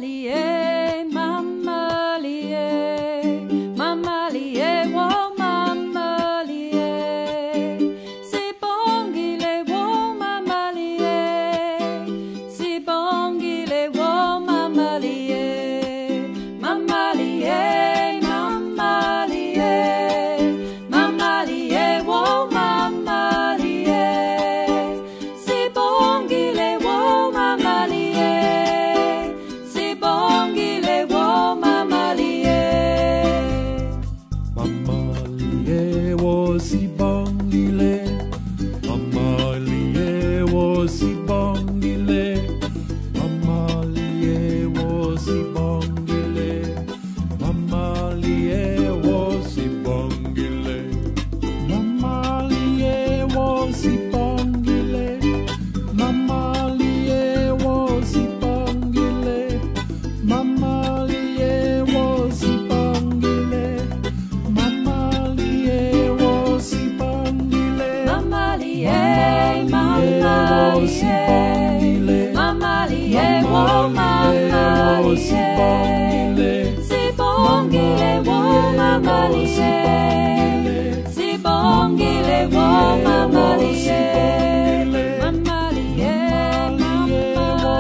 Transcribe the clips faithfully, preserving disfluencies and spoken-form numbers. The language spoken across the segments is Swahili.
lie, mama lie, mama lie, wo mama lie. Si bongile wo mama lie, si bongile wo mama lie, mama lie, mama lie, mama lie wo mama lie. Si bongile wo mama lie, si bongile wo mama lie. Mama lie wo si bongile, mama lie wo si bongile, mama lie wo si bongile, mama lie wo si bongile, mama lie wo si bongile, mama lie wo si bongile, mama lie wo si bongile, mama lie wo si bongile, Mama lie, mama lie, mama lie, wo mama lie. Si bongile wo mama lie, si bongile wo mama lie. Mama lie, mama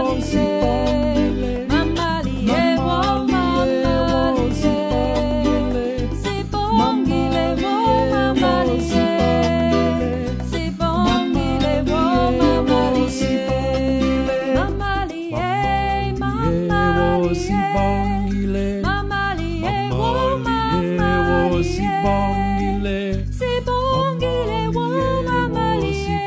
lie, mama lie wo mama lie. Si bongile wo mama lie, si bongile wo mama lie. Mama lie, mama lie, mama lie wo mama si lie. bongile, Si bongile wo mama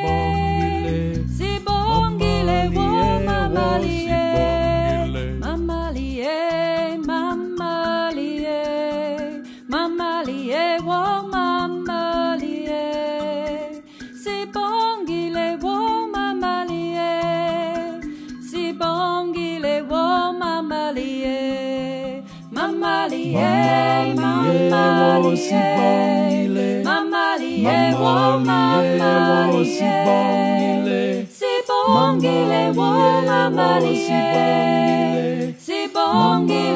lie, si bongile wo mama lie. Mama lie, mama lie, mama lie wo mama lie. Si bongile wo mama lie, si bongile wo mama lie. Mama lie, mama lie, mama lie wo mama lie. Si bongile wo mama lie, si bongile